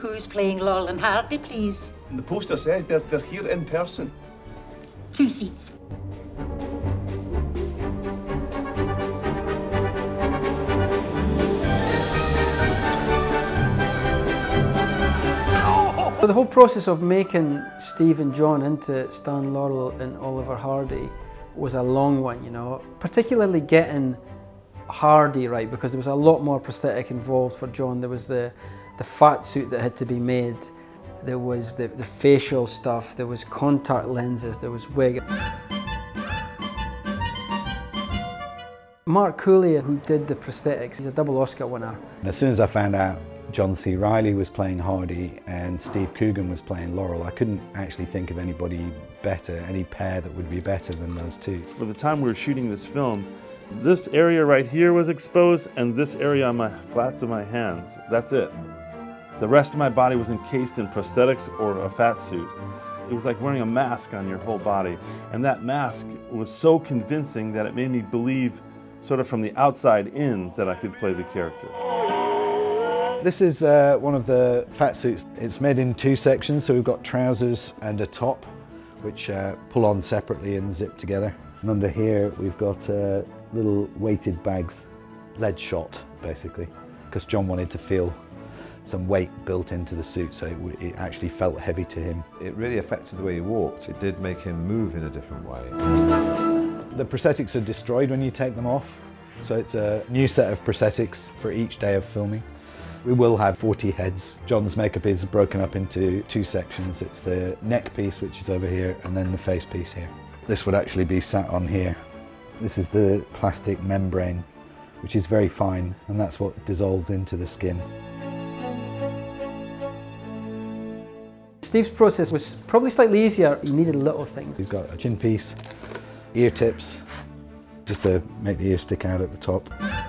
Who's playing Laurel and Hardy, please? And the poster says they're here in person. 2 seats. The whole process of making Steve and John into Stan Laurel and Oliver Hardy was a long one, you know, particularly getting Hardy right, because there was a lot more prosthetic involved for John. There was the fat suit that had to be made, there was the facial stuff, there was contact lenses, there was wig. Mark Cooley, who did the prosthetics, he's a double Oscar winner. And as soon as I found out John C. Reilly was playing Hardy and Steve Coogan was playing Laurel, I couldn't actually think of anybody better, any pair that would be better than those two. For the time we were shooting this film, this area right here was exposed and this area on my flats of my hands, that's it. The rest of my body was encased in prosthetics or a fat suit. It was like wearing a mask on your whole body, and that mask was so convincing that it made me believe, sort of from the outside in, that I could play the character. This is one of the fat suits. It's made in 2 sections, so we've got trousers and a top, which pull on separately and zip together. And under here we've got little weighted bags, lead shot basically, because John wanted to feel some weight built into the suit, so it actually felt heavy to him. It really affected the way he walked. It did make him move in a different way. The prosthetics are destroyed when you take them off, so it's a new set of prosthetics for each day of filming. We will have 40 heads. John's makeup is broken up into 2 sections. It's the neck piece, which is over here, and then the face piece here. This would actually be sat on here. This is the plastic membrane, which is very fine, and that's what dissolved into the skin. Steve's process was probably slightly easier. He needed little things. He's got a chin piece, ear tips, just to make the ear stick out at the top.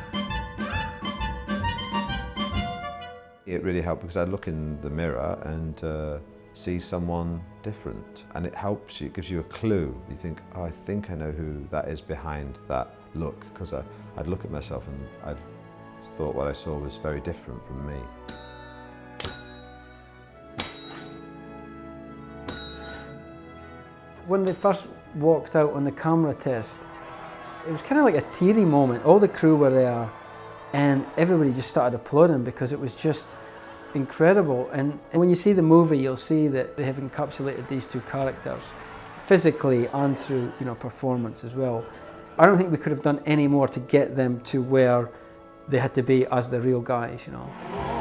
It really helped because I'd look in the mirror and see someone different, and it helps you, it gives you a clue. You think, oh, I think I know who that is behind that look, because I'd look at myself and I thought what I saw was very different from me. When they first walked out on the camera test, it was kind of like a teary moment. All the crew were there and everybody just started applauding because it was just incredible. And when you see the movie, you'll see that they have encapsulated these 2 characters physically and through, you know, performance as well. I don't think we could have done any more to get them to where they had to be as the real guys, you know.